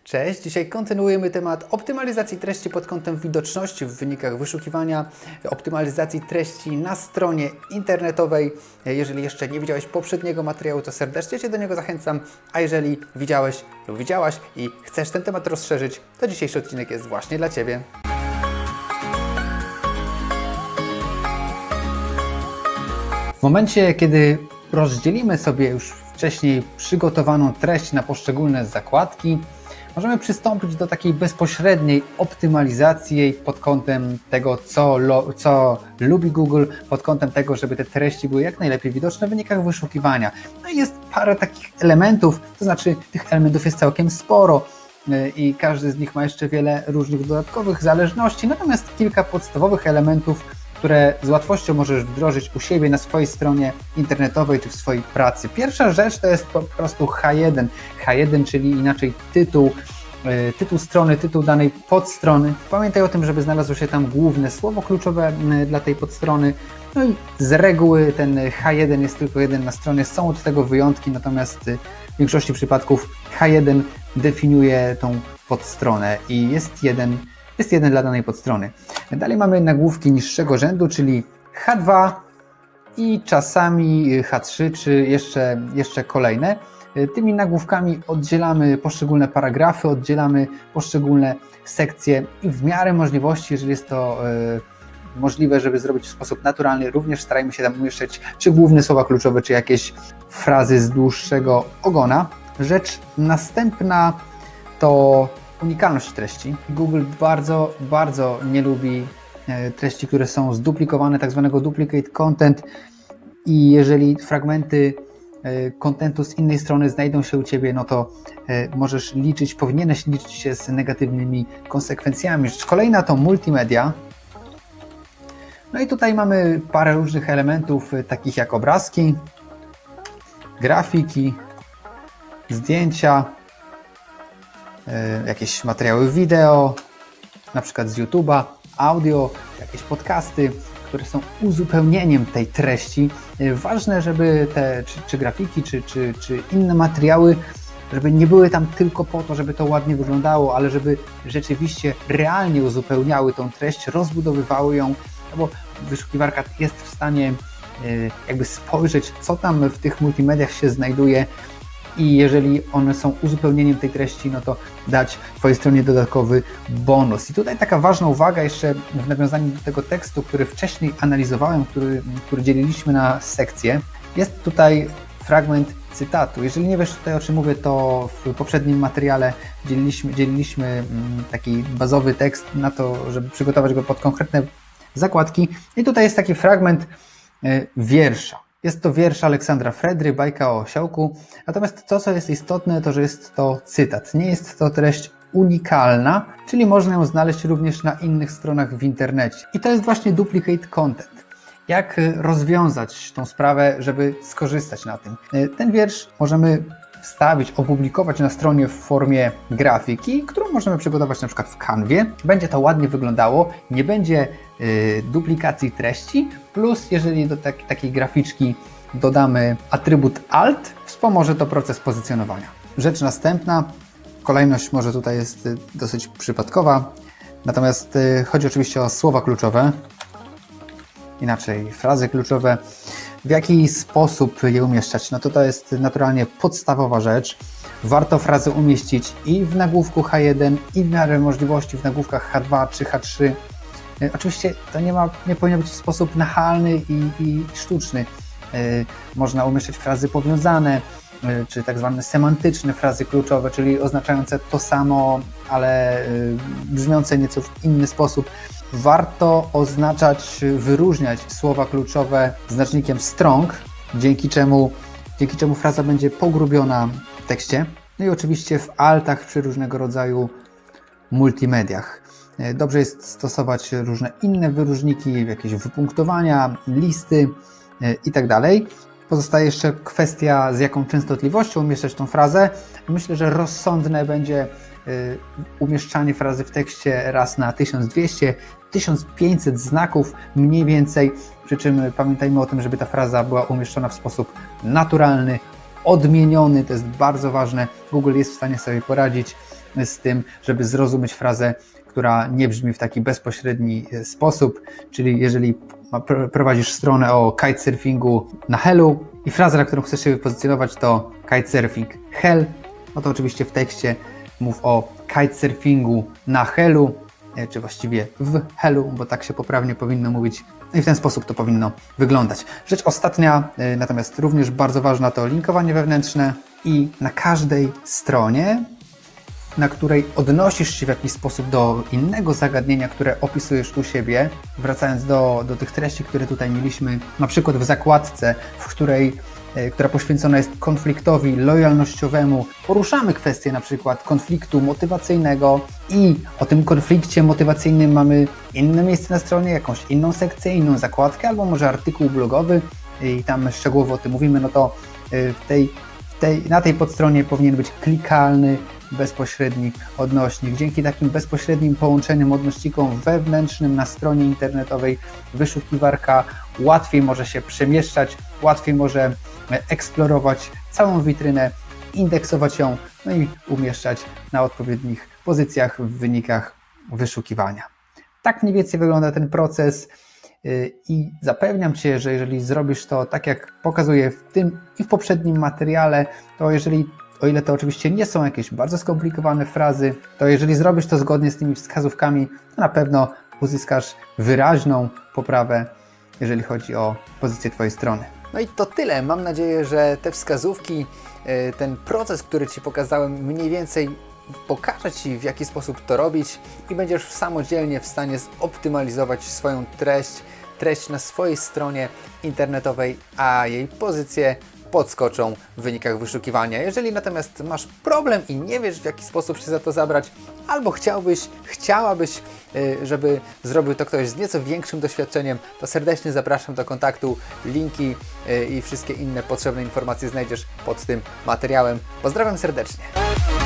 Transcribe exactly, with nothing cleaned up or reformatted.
Cześć, dzisiaj kontynuujemy temat optymalizacji treści pod kątem widoczności w wynikach wyszukiwania, optymalizacji treści na stronie internetowej. Jeżeli jeszcze nie widziałeś poprzedniego materiału, to serdecznie Cię do niego zachęcam, a jeżeli widziałeś lub widziałaś i chcesz ten temat rozszerzyć, to dzisiejszy odcinek jest właśnie dla Ciebie. W momencie, kiedy rozdzielimy sobie już wcześniej przygotowaną treść na poszczególne zakładki, możemy przystąpić do takiej bezpośredniej optymalizacji jej pod kątem tego, co, lo, co lubi Google, pod kątem tego, żeby te treści były jak najlepiej widoczne w wynikach wyszukiwania. No i jest parę takich elementów, to znaczy tych elementów jest całkiem sporo i każdy z nich ma jeszcze wiele różnych dodatkowych zależności, natomiast kilka podstawowych elementów, które z łatwością możesz wdrożyć u siebie na swojej stronie internetowej czy w swojej pracy. Pierwsza rzecz to jest po prostu H jeden. H jeden, czyli inaczej tytuł, tytuł strony, tytuł danej podstrony. Pamiętaj o tym, żeby znalazło się tam główne słowo kluczowe dla tej podstrony. No i z reguły ten H jeden jest tylko jeden na stronie, są od tego wyjątki, natomiast w większości przypadków H jeden definiuje tą podstronę i jest jeden Jest jeden dla danej podstrony. Dalej mamy nagłówki niższego rzędu, czyli H dwa i czasami H trzy, czy jeszcze, jeszcze kolejne. Tymi nagłówkami oddzielamy poszczególne paragrafy, oddzielamy poszczególne sekcje i w miarę możliwości, jeżeli jest to yy, możliwe, żeby zrobić w sposób naturalny, również starajmy się tam umieszczać czy główne słowa kluczowe, czy jakieś frazy z dłuższego ogona. Rzecz następna to unikalność treści. Google bardzo, bardzo nie lubi treści, które są zduplikowane, tak zwanego duplicate content, i jeżeli fragmenty kontentu z innej strony znajdą się u Ciebie, no to możesz liczyć, powinieneś liczyć się z negatywnymi konsekwencjami. Rzecz kolejna to multimedia. No i tutaj mamy parę różnych elementów, takich jak obrazki, grafiki, zdjęcia, jakieś materiały wideo, na przykład z YouTube'a, audio, jakieś podcasty, które są uzupełnieniem tej treści. Ważne, żeby te czy, czy grafiki, czy, czy, czy inne materiały, żeby nie były tam tylko po to, żeby to ładnie wyglądało, ale żeby rzeczywiście realnie uzupełniały tą treść, rozbudowywały ją, no bo wyszukiwarka jest w stanie jakby spojrzeć, co tam w tych multimediach się znajduje, i jeżeli one są uzupełnieniem tej treści, no to dać Twojej stronie dodatkowy bonus. I tutaj taka ważna uwaga jeszcze w nawiązaniu do tego tekstu, który wcześniej analizowałem, który, który dzieliliśmy na sekcje. Jest tutaj fragment cytatu. Jeżeli nie wiesz tutaj, o czym mówię, to w poprzednim materiale dzieliliśmy, dzieliliśmy taki bazowy tekst na to, żeby przygotować go pod konkretne zakładki. I tutaj jest taki fragment wiersza. Jest to wiersz Aleksandra Fredry, bajka o osiołku, natomiast to, co jest istotne, to że jest to cytat. Nie jest to treść unikalna, czyli można ją znaleźć również na innych stronach w internecie. I to jest właśnie duplicate content. Jak rozwiązać tą sprawę, żeby skorzystać na tym? Ten wiersz możemy wstawić, opublikować na stronie w formie grafiki, którą możemy przygotować na przykład w Canwie. Będzie to ładnie wyglądało, nie będzie y, duplikacji treści, plus jeżeli do tak, takiej graficzki dodamy atrybut alt, wspomoże to proces pozycjonowania. Rzecz następna, kolejność może tutaj jest y, dosyć przypadkowa, natomiast y, chodzi oczywiście o słowa kluczowe, inaczej frazy kluczowe. W jaki sposób je umieszczać? No to to jest naturalnie podstawowa rzecz. Warto frazę umieścić i w nagłówku H jeden, i w miarę możliwości w nagłówkach H dwa czy H trzy. Oczywiście to nie, ma, nie powinno być w sposób nachalny i, i sztuczny. Yy, można umieszczać frazy powiązane, yy, czy tak zwane semantyczne frazy kluczowe, czyli oznaczające to samo, ale yy, brzmiące nieco w inny sposób. Warto oznaczać, wyróżniać słowa kluczowe znacznikiem strong, dzięki czemu, dzięki czemu fraza będzie pogrubiona w tekście. No i oczywiście w altach przy różnego rodzaju multimediach. Dobrze jest stosować różne inne wyróżniki, jakieś wypunktowania, listy itd. Pozostaje jeszcze kwestia, z jaką częstotliwością umieszczać tą frazę. Myślę, że rozsądne będzie umieszczanie frazy w tekście raz na tysiąc dwieście do tysiąc pięćset znaków mniej więcej, przy czym pamiętajmy o tym, żeby ta fraza była umieszczona w sposób naturalny, odmieniony, to jest bardzo ważne. Google jest w stanie sobie poradzić z tym, żeby zrozumieć frazę, która nie brzmi w taki bezpośredni sposób, czyli jeżeli prowadzisz stronę o kitesurfingu na Hellu i fraza, na którą chcesz się wypozycjonować, to kitesurfing Hell, no to oczywiście w tekście mów o kitesurfingu na Hellu, czy właściwie w Hellu, bo tak się poprawnie powinno mówić i w ten sposób to powinno wyglądać. Rzecz ostatnia, natomiast również bardzo ważna, to linkowanie wewnętrzne i na każdej stronie, na której odnosisz się w jakiś sposób do innego zagadnienia, które opisujesz u siebie, wracając do, do tych treści, które tutaj mieliśmy, na przykład w zakładce, w której, e, która poświęcona jest konfliktowi lojalnościowemu, poruszamy kwestię na przykład konfliktu motywacyjnego i o tym konflikcie motywacyjnym mamy inne miejsce na stronie, jakąś inną sekcję, inną zakładkę, albo może artykuł blogowy i tam szczegółowo o tym mówimy, no to e, w tej, w tej, na tej podstronie powinien być klikalny, bezpośredni odnośnik. Dzięki takim bezpośrednim połączeniom odnośnikom wewnętrznym na stronie internetowej wyszukiwarka łatwiej może się przemieszczać, łatwiej może eksplorować całą witrynę, indeksować ją, no i umieszczać na odpowiednich pozycjach w wynikach wyszukiwania. Tak mniej więcej wygląda ten proces i zapewniam Cię, że jeżeli zrobisz to tak, jak pokazuję w tym i w poprzednim materiale, to jeżeli O ile to oczywiście nie są jakieś bardzo skomplikowane frazy, to jeżeli zrobisz to zgodnie z tymi wskazówkami, to na pewno uzyskasz wyraźną poprawę, jeżeli chodzi o pozycję Twojej strony. No i to tyle. Mam nadzieję, że te wskazówki, ten proces, który Ci pokazałem, mniej więcej pokaże Ci, w jaki sposób to robić i będziesz samodzielnie w stanie zoptymalizować swoją treść, treść na swojej stronie internetowej, a jej pozycję podskoczą w wynikach wyszukiwania. Jeżeli natomiast masz problem i nie wiesz, w jaki sposób się za to zabrać, albo chciałbyś, chciałabyś, żeby zrobił to ktoś z nieco większym doświadczeniem, to serdecznie zapraszam do kontaktu. Linki i wszystkie inne potrzebne informacje znajdziesz pod tym materiałem. Pozdrawiam serdecznie.